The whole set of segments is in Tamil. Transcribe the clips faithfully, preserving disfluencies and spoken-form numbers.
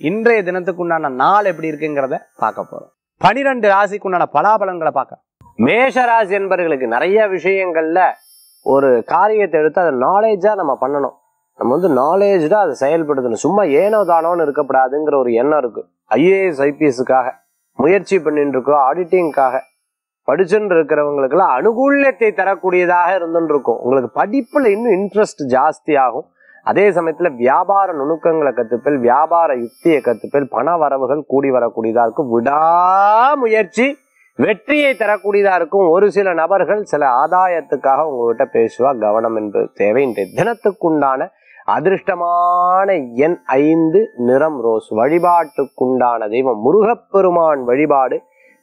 இன்றைய தினத்துக்கு உண்டான நாள் எப்படி இருக்குங்கிறத பார்க்க போறோம். பனிரெண்டு ராசிக்கு உண்டான பலாபலன்களை பார்க்க. மேஷ ராசி என்பவர்களுக்கு நிறைய விஷயங்கள்ல ஒரு காரியத்தை எடுத்து அதை நாலேஜா நம்ம பண்ணணும். நம்ம வந்து நாலேஜா அதை செயல்படுத்தணும். சும்மா ஏனோ தானோன்னு இருக்கப்படாதுங்கிற ஒரு எண்ணம் இருக்கு. ஐஏஎஸ் ஐபிஎஸ்க்காக முயற்சி பண்ணிட்டு இருக்கோம், ஆடிட்டிங்காக படிச்சுட்டு இருக்கிறவங்களுக்கு எல்லாம் அனுகூல்யத்தை தரக்கூடியதாக இருந்துட்டு இருக்கும். உங்களுக்கு படிப்புல இன்னும் இன்ட்ரெஸ்ட் ஜாஸ்தி ஆகும். அதே சமயத்துல வியாபார நுணுக்கங்களை கத்துப்பேல், வியாபார யுக்தியை கத்துப்பேல், பண வரவுகள் கூடி வரக்கூடியதா இருக்கும். விடாமுயற்சி வெற்றியை தரக்கூடியதா இருக்கும். ஒரு சில நபர்கள் சில ஆதாயத்துக்காக உங்ககிட்ட பேசுவா, கவனம் என்பது தேவை. இன்றைய தினத்துக்குண்டான அதிர்ஷ்டமான எண் ஐந்து, நிறம் ரோஸ். வழிபாட்டுக்குண்டான தெய்வம் முருகப்பெருமான் வழிபாடு.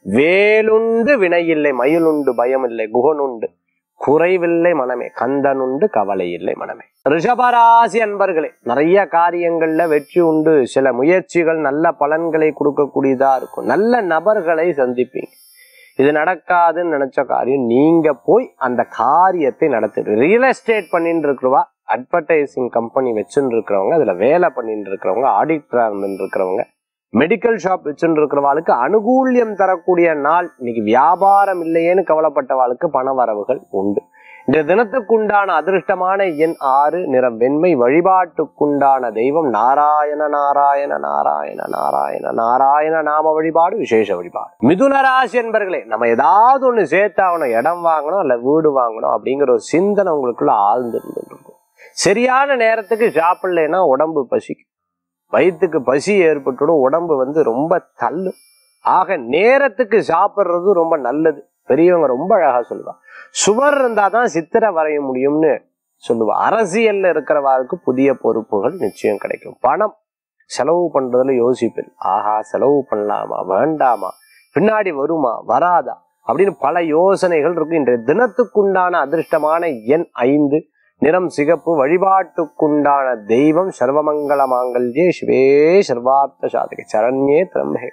வேலுண்டு வினையில்லை, மயிலுண்டு பயமில்லை, குகனுண்டு குறைவில்லை மனமே, கந்தனுண்டு கவலை இல்லை மனமே. ரிஷபராசி அன்பர்களே, நிறைய காரியங்கள்ல வெற்றி உண்டு. சில முயற்சிகள் நல்ல பலன்களை கொடுக்கக்கூடியதா இருக்கும். நல்ல நபர்களை சந்திப்பீங்க. இது நடக்காதுன்னு நினைச்ச காரியம் நீங்க போய் அந்த காரியத்தை நடத்திடு. ரியல் எஸ்டேட் பண்ணிட்டு இருக்கிறவா, அட்வர்டைசிங் கம்பெனி வச்சுட்டு இருக்கிறவங்க, அதுல வேலை பண்ணிட்டு இருக்கிறவங்க, ஆடிட்டரா இருந்துட்டு இருக்கிறவங்க, மெடிக்கல் ஷாப் வச்சுட்டு இருக்கிறவாளுக்கு அனுகூல்யம் தரக்கூடிய நாள். இன்னைக்கு வியாபாரம் இல்லையேன்னு கவலைப்பட்டவாளுக்கு பண வரவுகள் உண்டு. இந்த தினத்துக்குண்டான அதிர்ஷ்டமான எண் ஆறு, நிறம் வெண்மை. வழிபாட்டுக்குண்டான தெய்வம் நாராயண நாராயண நாராயண நாராயண நாராயண நாம வழிபாடு, விசேஷ வழிபாடு. மிதுன ராசி என்பர்களே, நம்ம ஏதாவது ஒண்ணு சேர்த்தாகணும், இடம் வாங்கணும் இல்ல வீடு வாங்கணும் அப்படிங்கிற ஒரு சிந்தனை உங்களுக்குள்ள ஆழ்ந்து இருந்துட்டு இருக்கும். சரியான நேரத்துக்கு சாப்பிடலைன்னா உடம்பு பசிக்கும், வயிற்றுக்கு பசி ஏற்பட்டுடும், உடம்பு வந்து ரொம்ப தள்ளும். ஆக நேரத்துக்கு சாப்பிட்றது ரொம்ப நல்லது. பெரியவங்க ரொம்ப அழகா சொல்லுவா, சுவர் இருந்தாதான் சித்திரை வரைய முடியும்னு சொல்லுவா. அரசியல்ல இருக்கிறவாருக்கு புதிய பொறுப்புகள் நிச்சயம் கிடைக்கும். பணம் செலவு பண்றதுல யோசிப்பேன். ஆஹா, செலவு பண்ணலாமா வேண்டாமா, பின்னாடி வருமா வராதா அப்படின்னு பல யோசனைகள் இருக்கும். இன்றைய தினத்துக்குண்டான அதிர்ஷ்டமான எண் ஐந்து, நிறம் சிகப்பு. வழிபாட்டுக்குண்டான தெய்வம் சர்வமங்கள மாங்கல்யே சிவே சர்வார்த்த சாதகே சரண்யே திரம்பே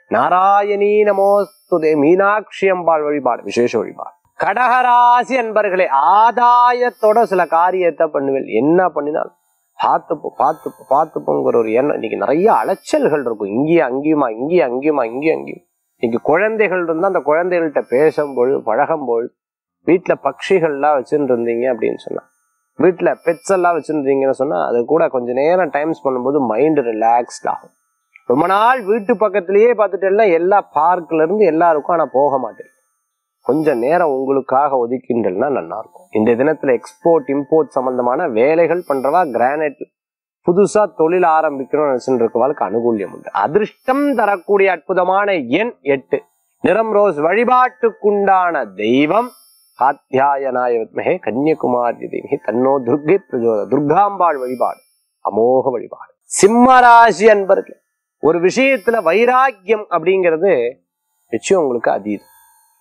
நாராயணீ நமோஸ்துதே. மீனாட்சி அம்பாள் வழிபாடு, விசேஷ வழிபாடு. கடகராசி அன்பர்களே, ஆதாயத்தோட சில காரியத்தை பண்ணுவேன். என்ன பண்ணினாலும் பார்த்துப்போம் பார்த்துப்போம் பார்த்துப்போங்கிற ஒரு எண்ணம். இன்னைக்கு நிறைய அலைச்சல்கள் இருக்கும். இங்கேயும் அங்கேயுமா, இங்கேயும் அங்கேயுமா, இங்கேயும் அங்கேயும். இன்னைக்கு குழந்தைகள் இருந்தா அந்த குழந்தைகள்கிட்ட பேசும்பொழுது பழகும்பொழுது, வீட்டுல பட்சிகள்லாம் வச்சுட்டு இருந்தீங்க அப்படின்னு சொன்னா, வீட்டுல பெட்ஸ் எல்லாம் வச்சுருந்தீங்கன்னு சொன்னா அது கூட கொஞ்ச நேரம் டைம் பண்ணும்போது மைண்ட் ரிலாக்ஸ்ட் ஆகும். ரொம்ப நாள் வீட்டு பக்கத்திலேயே பார்த்துட்டு எல்லா பார்க்ல இருந்து எல்லாருக்கும் ஆனா போக மாட்டேன். கொஞ்ச நேரம் உங்களுக்காக ஒதுக்கின்றா நல்லா இருக்கும். இந்த தினத்துல எக்ஸ்போர்ட் இம்போர்ட் சம்பந்தமான வேலைகள் பண்றவா, கிரானைட் புதுசா தொழில் ஆரம்பிக்கணும்னு நினைச்சுட்டு இருக்கவாளுக்கு அனுகூல்யம் உண்டு. அதிர்ஷ்டம் தரக்கூடிய அற்புதமான எண் எட்டு, நிறம் ரோஸ். வழிபாட்டுக்குண்டான தெய்வம் காத்யாயனாய வித்மஹே கன்யகுமாரி தீமஹி தன்னோ துர்கை பிரஜோத. துர்காம்பாள் வழிபாடு, அமோக வழிபாடு. சிம்மராசி அன்பர்களே, ஒரு விஷயத்துல வைராக்கியம் அப்படிங்கிறது நிச்சயம் உங்களுக்கு அதீதம்.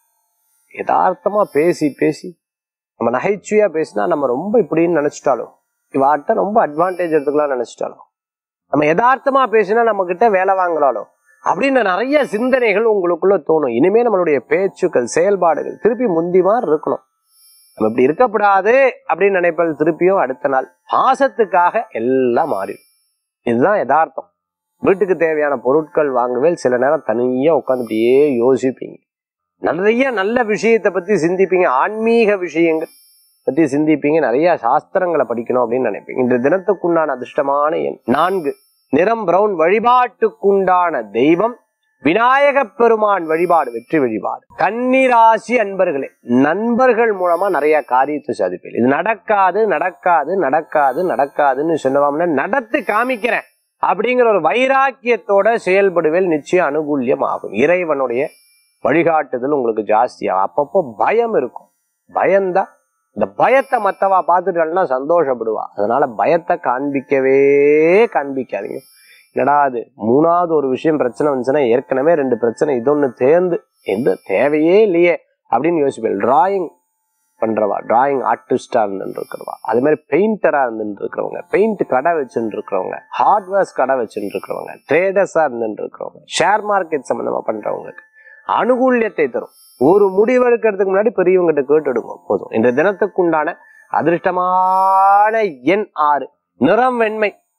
யதார்த்தமா பேசி பேசி நம்ம நகைச்சுவையா பேசினா நம்ம ரொம்ப இப்படின்னு நினைச்சிட்டாலும், இவாட்ட ரொம்ப அட்வான்டேஜ் எடுத்துக்கலாம் நினைச்சிட்டாலும், நம்ம யதார்த்தமா பேசினா நம்ம கிட்ட வேலை வாங்கலாலும் அப்படின்னு நிறைய சிந்தனைகள் உங்களுக்குள்ள தோணும். இனிமே நம்மளுடைய பேச்சுக்கள், செயல்பாடுகள் திருப்பி முந்தி மாதிரி இருக்கணும். நம்ம இப்படி இருக்கப்படாது அப்படின்னு நினைப்பது திருப்பியும் அடுத்த நாள் பாசத்துக்காக எல்லாம் மாறிடும். இதுதான் யதார்த்தம். வீட்டுக்கு தேவையான பொருட்கள் வாங்குவேல், சில நேரம் தனியா உட்காந்து அப்படியே யோசிப்பீங்க. நிறைய நல்ல விஷயத்தை பத்தி சிந்திப்பீங்க, ஆன்மீக விஷயங்கள் பத்தி சிந்திப்பீங்க, நிறைய சாஸ்திரங்களை படிக்கணும் அப்படின்னு நினைப்பீங்க. இந்த தினத்துக்குண்டான அதிர்ஷ்டமான எண் நான்கு, நிறம் பிரவுன். வழிபாட்டுக்குண்டான தெய்வம் விநாயக பெருமான் வழிபாடு, வெற்றி வழிபாடு. கன்னிராசி அன்பர்களே, நண்பர்கள் மூலமா நிறைய காரியத்தை சாதிப்பீங்க. இது நடக்காது நடக்காது நடக்காது நடக்காதுன்னு சொன்னவாம்னா நடத்தி காமிக்கிறேன் அப்படிங்கிற ஒரு வைராக்கியத்தோட செயல்படுவேல், நிச்சயம் அனுகூல்யம் ஆகும். இறைவனுடைய வழிகாட்டுதல் உங்களுக்கு ஜாஸ்தியாகும். அப்பப்போ பயம் இருக்கும். பயம்தான், இந்த பயத்தை மத்தவா பார்த்துட்டாள்னா சந்தோஷப்படுவா. அதனால பயத்தை காண்பிக்கவே காண்பிக்காதீங்க. என்னடா அது மூணாவது ஒரு விஷயம் பிரச்சனை வந்துச்சுன்னா, ஏற்கனவே ரெண்டு பிரச்சனை இதொன்னு தேர்ந்து எந்த தேவையே இல்லையே அப்படின்னு யோசிப்பேன். டிராயிங் பண்றவா, டிராயிங் ஆர்டிஸ்டா இருந்துட்டு இருக்கிறவா, அது மாதிரி பெயிண்டரா இருந்துட்டு இருக்கிறவங்க, பெயிண்ட் கடை வச்சுட்டு இருக்கிறவங்க, ஹார்ட்வேர்ஸ் கடை வச்சுட்டு இருக்கிறவங்க, ட்ரேடர்ஸா இருந்துட்டு இருக்கிறவங்க, ஷேர் மார்க்கெட் சம்பந்தமா பண்றவங்களுக்கு அனுகூல்யத்தை தரும். ஒரு முடிவெடுக்கிறதுக்கு முன்னாடி பெரியவங்கிட்ட கேட்டுடுங்க போதும். இந்த தினத்துக்குண்டான அதிர்ஷ்டமான எண் ஆறு, நிறம் வெண்மை.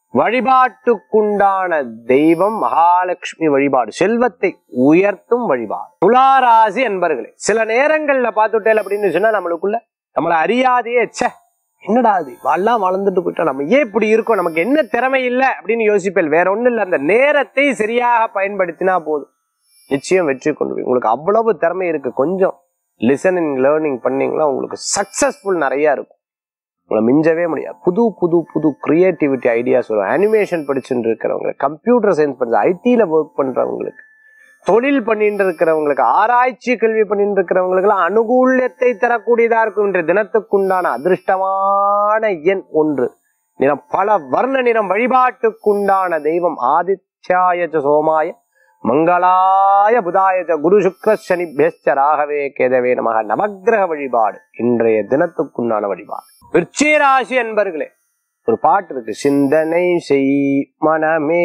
வழிபாட்டுக்குண்டான தெய்வம் மகாலட்சுமி வழிபாடு, செல்வத்தை உயர்த்தும் வழிபாடு. துளாராசி அன்பர்களே, சில நேரங்கள்ல பார்த்துட்டேன் அப்படின்னு சொன்னா நம்மளுக்குள்ள நம்மளை அறியாதையே ச்சே என்னடா அது எல்லாம் வளர்ந்துட்டு போயிட்டோம், நம்ம ஏன் இப்படி இருக்கோம், நமக்கு என்ன திறமை இல்லை அப்படின்னு யோசிப்பேன். வேற ஒண்ணும் இல்லை, அந்த நேரத்தை சரியாக பயன்படுத்தினா போதும், நிச்சயம் வெற்றி கொண்டு. உங்களுக்கு அவ்வளவு திறமை இருக்கு, கொஞ்சம் லிசனிங் லேர்னிங் பண்ணீங்களா உங்களுக்கு சக்சஸ்ஃபுல் நிறைய இருக்கும், உங்களை மிஞ்சவே முடியாது. புது புது புது கிரியேட்டிவிட்டி ஐடியாஸ் வரும். அனிமேஷன் படிச்சுட்டு இருக்கிறவங்களுக்கு, கம்ப்யூட்டர் சயின்ஸ் படிச்சு ஐடியில ஒர்க் பண்றவங்களுக்கு, தொழில் பண்ணிட்டு இருக்கிறவங்களுக்கு, ஆராய்ச்சி கல்வி பண்ணிட்டு இருக்கிறவங்களுக்கு எல்லாம் அனுகூல்யத்தை தரக்கூடியதா இருக்கும். இன்றைய தினத்துக்குண்டான அதிர்ஷ்டமான எண் ஒன்று, நிறம் பல வர்ண நிறம். வழிபாட்டுக்குண்டான தெய்வம் ஆதித்யாய சோமாய மங்களாய புதாய குரு சுக்ர சனிபேச்ச ராகவே கேதவே நமக. நவக்கிரக வழிபாடு இன்றைய தினத்துக்குண்டான வழிபாடு. விருச்சிகராசி அன்பர்களே, ஒரு பாட்டு இருக்கு, சிந்தனை செய் மனமே.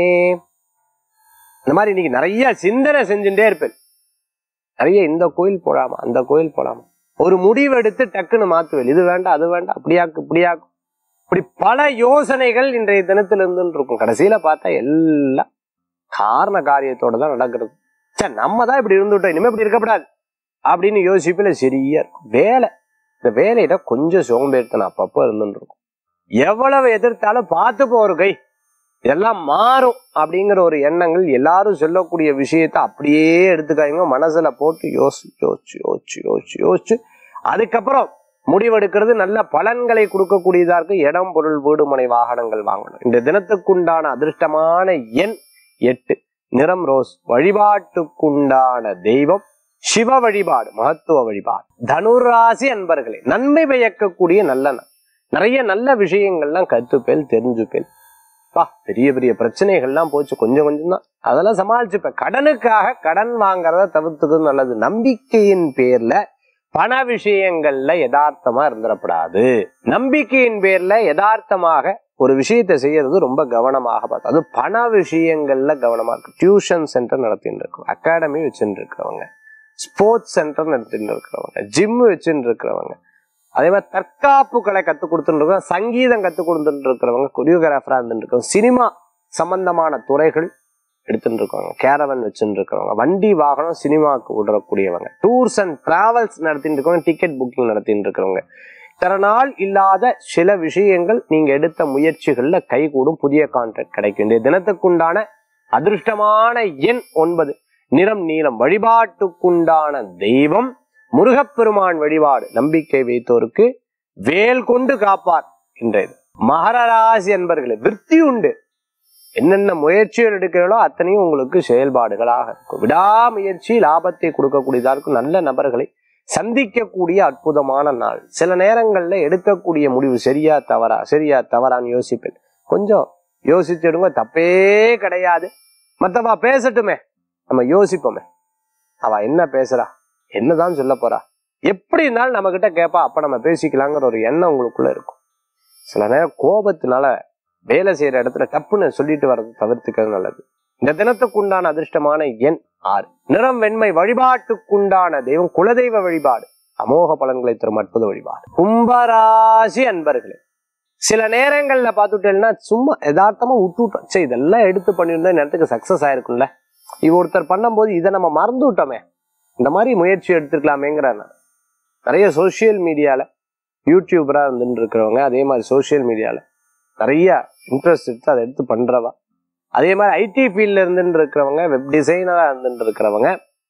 இந்த மாதிரி இன்னைக்கு நிறைய சிந்தனை செஞ்சுட்டே இருப்பேன். நிறைய இந்த கோயில் போடாமா அந்த கோயில் போடாமா, ஒரு முடிவு எடுத்து டக்குன்னு மாத்துவேன், இது வேண்டாம் அது வேண்டாம், அப்படியாக்கு இப்படியாக்கும், இப்படி பல யோசனைகள் இன்றைய தினத்துல இருந்து இருக்கும். கடைசியில பார்த்தா எல்லாம் காரண காரியத்தோட தான் நடக்கிறது. சரி, நம்ம தான் இப்படி இருந்துட்டோம், இனிமே இப்படி இருக்கக்கூடாது அப்படின்னு யோசிப்பில் சரியா இருக்கும். வேலை, இந்த வேலையிட கொஞ்சம் சோம்பேறித்தனம் அப்பப்போ இருந்துட்டு இருக்கும். எவ்வளவு எதிர்த்தாலும் பார்த்துப்போ ஒரு கை, இதெல்லாம் மாறும் அப்படிங்கிற ஒரு எண்ணங்கள். எல்லாரும் சொல்லக்கூடிய விஷயத்த அப்படியே எடுத்துக்காங்க, மனசுல போட்டு யோசி யோசிச்சு யோசிச்சு யோசிச்சு யோசிச்சு அதுக்கப்புறம் முடிவெடுக்கிறது நல்ல பலன்களை கொடுக்கக்கூடியதா இருக்கு. இடம் பொருள் வீடு மனை வாகனங்கள் வாங்கணும். இந்த தினத்துக்குண்டான அதிர்ஷ்டமான எண் எட்டு, நிறம் ரோஸ். வழிபாட்டுக்குண்டான தெய்வம் சிவ வழிபாடு, மகத்துவ வழிபாடு. தனுராசி அன்பர்களே, நன்மை பயக்கக்கூடிய நல்ல நிறைய நல்ல விஷயங்கள்லாம் கத்துப்பேல் தெரிஞ்சுப்பேல். பா பெரிய பெரிய பிரச்சனைகள்லாம் போச்சு, கொஞ்சம் கொஞ்சம் தான், அதெல்லாம் சமாளிச்சுப்பேன். கடனுக்காக கடன் வாங்கறத தவிர்த்துக்கிறது நல்லது. நம்பிக்கையின் பேர்ல பண விஷயங்கள்ல யதார்த்தமா இருந்துடப்படாது. நம்பிக்கையின் பேர்ல யதார்த்தமாக ஒரு விஷயத்தை செய்யறது ரொம்ப கவனமாக பார்த்து, அது பண விஷயங்கள்ல கவனமா இருக்கு. டியூஷன் சென்டர் நடத்திட்டு இருக்கோம், அகாடமி வச்சுட்டு இருக்கிறவங்க, ஸ்போர்ட்ஸ் சென்டர் நடத்திட்டு இருக்கிறவங்க, ஜிம் வச்சுட்டு இருக்கிறவங்க, அதே மாதிரி தற்காப்பு கலை கத்துக் கொடுத்துட்டு இருக்கோம், சங்கீதம் கத்துக் கொடுத்துட்டு இருக்கிறவங்க, கொரியோகிராஃபரா இருந்துட்டு இருக்கோம், சினிமா சம்பந்தமான துறைகள் எடுத்துட்டு இருக்கவங்க, கேரவன் வச்சுட்டு இருக்கிறவங்க, வண்டி வாகனம் சினிமாவுக்கு விடக்கூடியவங்க, டூர்ஸ் அண்ட் டிராவல்ஸ் நடத்திட்டு இருக்கவங்க, டிக்கெட் புக்கிங் நடத்திட்டு இருக்கிறவங்க, தரநாள் இல்லாத சில விஷயங்கள் நீங்க எடுத்த முயற்சிகள்ல கைகூடும், புதிய கான்ட்ராக்ட் கிடைக்கும். இந்த தினத்துக்குண்டான அதிர்ஷ்டமான எண் ஒன்பது, நிறம் நீலம். வழிபாட்டுக்குண்டான தெய்வம் முருகப்பெருமான் வழிபாடு. நம்பிக்கை வைத்தோருக்கு வேல் கொண்டு காப்பார். இன்றைய மகர ராசி என்பர்களே, விருத்தி உண்டு. என்னென்ன முயற்சிகள் எடுக்கிறீங்களோ அத்தனையும் உங்களுக்கு செயல்பாடுகளாக இருக்கும். விடாமுயற்சி லாபத்தை கொடுக்கக்கூடியதா இருக்கும். நல்ல நபர்களை சந்திக்கக்கூடிய அற்புதமான நாள். சில நேரங்கள்ல எடுக்கக்கூடிய முடிவு சரியா தவறா சரியா தவறான்னு யோசிப்பேன். கொஞ்சம் யோசிச்சுடுங்க, தப்பே கிடையாது. மத்தவா பேசட்டுமே, நம்ம யோசிப்போமே, அவ என்ன பேசுறா, என்னதான் சொல்ல போறா, எப்படி இருந்தாலும் நம்ம கிட்ட கேட்பா, அப்ப நம்ம பேசிக்கலாங்கிற ஒரு எண்ணம் உங்களுக்குள்ள இருக்கும். சில நேரம் கோபத்தினால வேலை செய்யற இடத்துல டப்புன்னு சொல்லிட்டு வர்றது தவிர்த்துக்கிறது நல்லது. இந்த தினத்துக்குண்டான அதிர்ஷ்டமான எண் ஆறு, நிறம் வெண்மை. வழிபாட்டுக்குண்டான தெய்வம் குலதெய்வ வழிபாடு. அமோக பலன்களை தரும் அற்புத வழிபாடு. கும்பராசி அன்பர்களே, சில நேரங்கள்ல பார்த்துட்டேன்னா சும்மா யதார்த்தமா விட்டுவிட்டோம், சரி இதெல்லாம் எடுத்து பண்ணியிருந்தா நேரத்துக்கு சக்சஸ் ஆயிருக்கும்ல, இவ ஒருத்தர் பண்ணும்போது இதை நம்ம மறந்து விட்டோமே, இந்த மாதிரி முயற்சி எடுத்துக்கலாமேங்கிற நிறைய சோசியல் மீடியால யூடியூபரா இருந்துட்டு இருக்கிறவங்க, அதே மாதிரி சோசியல் மீடியால நிறைய இன்ட்ரெஸ்ட் எடுத்து அதை எடுத்து பண்றவா, அதே மாதிரி ஐடி ஃபீல்ட்ல இருந்துட்டு இருக்கிறவங்க, வெப் டிசைனரா இருந்துட்டு இருக்கிறவங்க,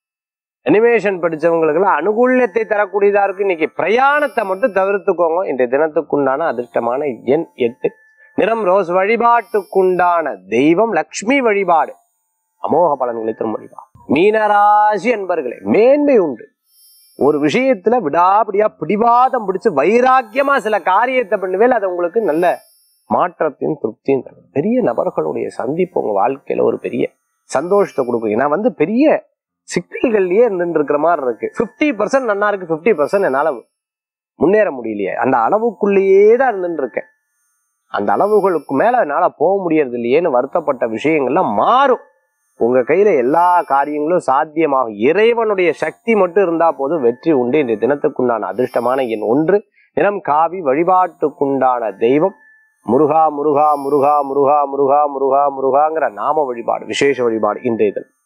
அனிமேஷன் படிச்சவங்களுக்கெல்லாம் அனுகூல்யத்தை தரக்கூடியதா இருக்கு. இன்னைக்கு பிரயாணத்தை மட்டும் தவிர்த்துக்கோங்க. இன்றைய தினத்துக்குண்டான அதிர்ஷ்டமான எண் எட்டு, நிறம் ரோஸ். வழிபாட்டுக்குண்டான தெய்வம் லக்ஷ்மி வழிபாடு. அமோக பலன்களை தரும் வழிபாடு. மீனராசி என்பர்களே, மேன்மை உண்டு. ஒரு விஷயத்துல விடாபிடியா பிடிவாதம் பிடிச்சு வைராக்கியமா சில காரியத்தை பண்ணுவேல், அது உங்களுக்கு நல்ல மாற்றத்தையும் திருப்தியும் தரும். பெரிய நபர்களுடைய சந்திப்பு உங்க வாழ்க்கையில ஒரு பெரிய சந்தோஷத்தை கொடுக்கும். நான் வந்து பெரிய சிக்கல்கள்லயே இருந்துட்டு இருக்கிற மாதிரி இருக்கு, பிப்டி பர்சன்ட் நல்லா இருக்கு, பிப்டி பர்சன்ட் என்னால முன்னேற முடியலையே, அந்த அளவுக்குள்ளேயே தான் இருந்துட்டு இருக்கேன், அந்த அளவுகளுக்கு மேல என்னால போக முடியறது இல்லையேன்னு வருத்தப்பட்ட விஷயங்கள்லாம் மாறும். உங்க கையில எல்லா காரியங்களும் சாத்தியமாகும். இறைவனுடைய சக்தி மட்டும் இருந்தா போதும், வெற்றி உண்டு. இந்த தினத்துக்குண்டான அதிர்ஷ்டமான எண் ஒன்று, நிறம் காவி. வழிபாட்டுக்குண்டான தெய்வம் முருகா முருகா முருகா முருகா முருகா முருகா முருகாங்கிற நாம வழிபாடு, விசேஷ வழிபாடு இன்றைய தினம்.